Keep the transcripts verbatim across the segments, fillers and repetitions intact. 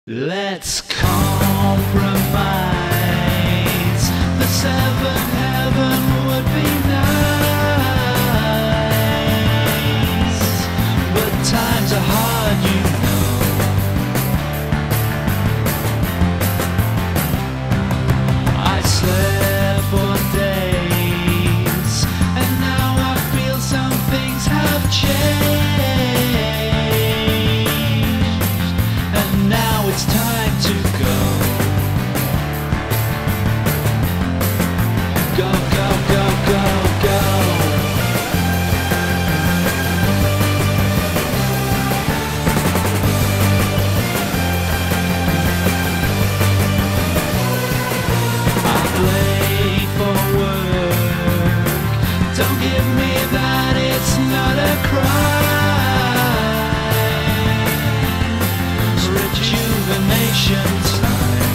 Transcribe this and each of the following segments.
Let's compromise. The seventh heaven would be nice, but times are hard, you know. I slept for days, and now I feel some things have changed, and now it's time to go. Go, go, go, go, go. I'm late for work. Don't give me that, it's not a crime. It's rejuvenation time.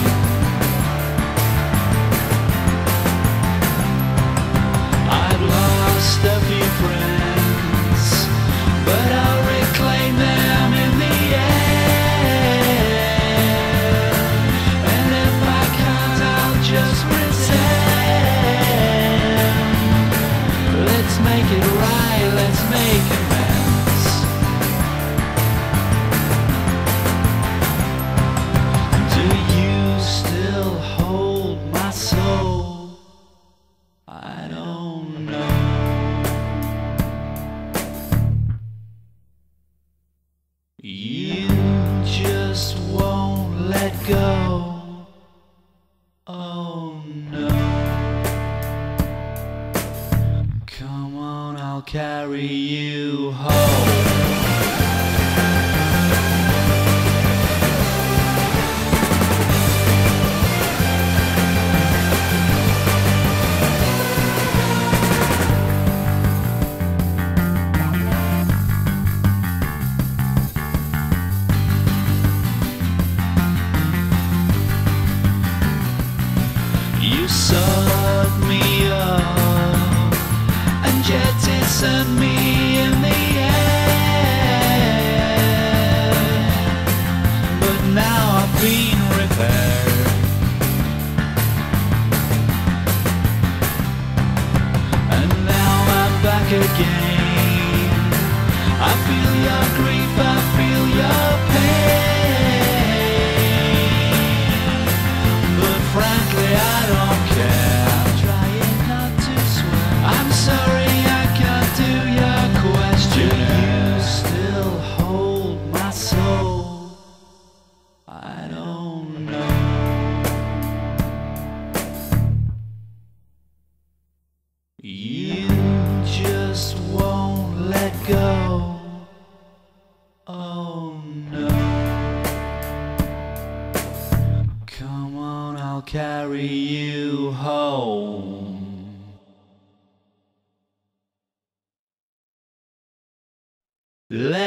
I've lost a few friends, but I'll reclaim them in the end. And if I can't, I'll just pretend. Let's make it right, let's make amends. Do you still hold my soul? I don't know. You just won't let go. Oh no. Come on, I'll carry you home. You sucked me up and jettisoned me in the air, but now I've been repaired, and now I'm back again. I feel your grief, I feel your pain, but frankly I don't care. I'm trying not to swear. I'm sorry I can't do your question. Do you still hold my soul? I don't know. You just won't let go. Oh no. Come on, I'll carry you home. Let